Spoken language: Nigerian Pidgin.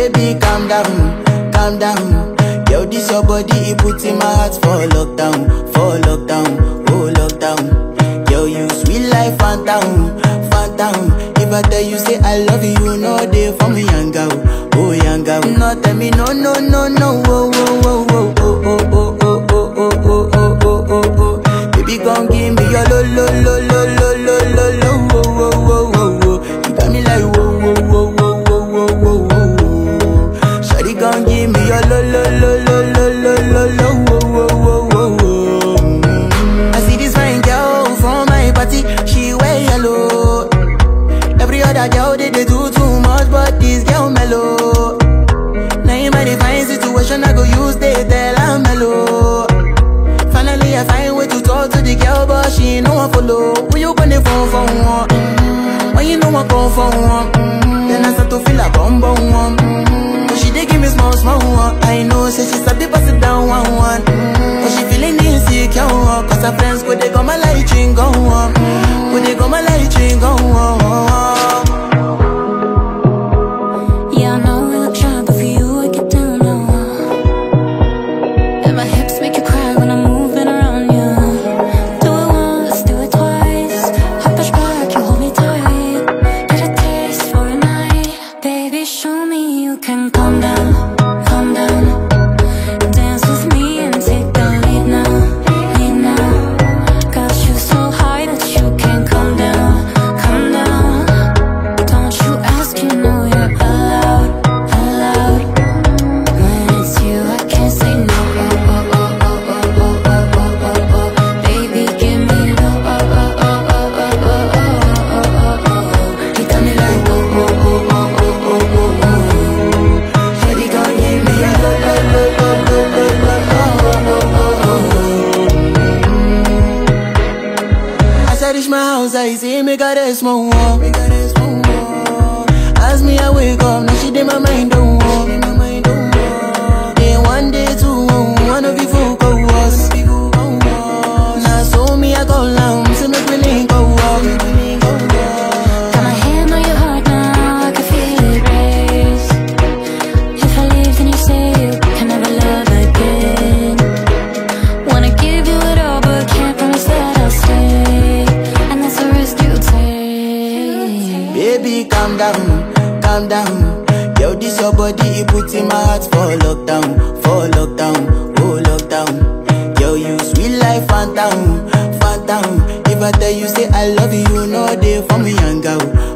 Baby, calm down. Yo, this your body, it puts in my heart for lockdown, oh lockdown. Yo, you sweet life, phantom, phantom. If I tell you say I love you, no day for me, young girl, oh young girl. No tell me no, no, no, no, oh, oh, oh, oh, oh, oh, oh, oh, oh, oh, oh, oh, oh, oh. Baby, gon' give me your lo, lo, lo, lo, lo, lo, lo, lo, oh, oh, oh, oh, oh. You got me like whoa, whoa, whoa, whoa, whoa, whoa, whoa, whoa. Shawty gon' give me your lo, lo, lo, lo, lo, lo, lo, lo, oh, oh, oh, oh. I see this fine girl from my party, she wear yellow. Every other girl they do too much, but this girl mellow. Now in my divine situation, I go use they tell I'm mellow. Finally I find way to talk to the girl, but she ain't no one follow. Who you gonna phone for one? When you know I come for one, then I start to feel a bum bum one. But she dey give me small small one. I know, say she start to pass it down one one. But she feeling insecure, cause her friends go they go my light ring go on. Go they go my light ring go on. I see me got a small wall. As me I wake up, now she did my mind don't walk. Then one day two, one of you folk go was. Now so me I go down, so me really go walk. Got my hand on your heart now, I can feel it race. If I leave then you say you can never love again. Wanna give you it all but can't promise that I'll stay. Baby, calm down. Yo, this your body, it puts in my heart for lockdown, oh lockdown. Yo, you sweet life, phantom, phantom. If I tell you say I love you, no day for me, young girl,